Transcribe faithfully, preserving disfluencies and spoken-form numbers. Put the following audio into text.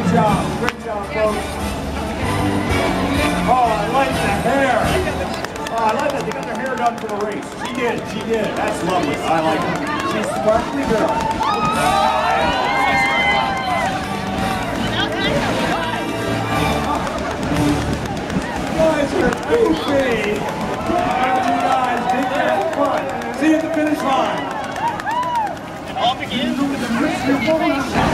job, great job, folks. Oh, I like the hair. Oh, I like that they got their hair done for the race. She did, she did. That's lovely. I like it. She's sparkly girl. You guys are goofy. You guys, big fat fun. See you at the finish line. It all begins with a